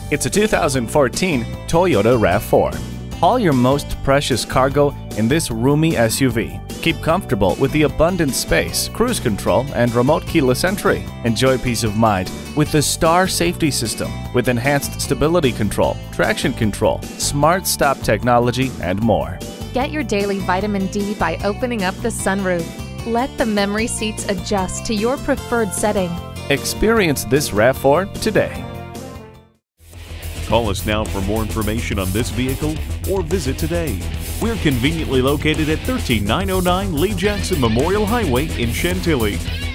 It's a 2014 Toyota RAV4. Haul your most precious cargo in this roomy SUV. Keep comfortable with the abundant space, cruise control, and remote keyless entry. Enjoy peace of mind with the Star safety system with enhanced stability control, traction control, smart stop technology, and more. Get your daily vitamin D by opening up the sunroof. Let the memory seats adjust to your preferred setting. Experience this RAV4 today. Call us now for more information on this vehicle or visit today. We're conveniently located at 13909 Lee Jackson Memorial Highway in Chantilly.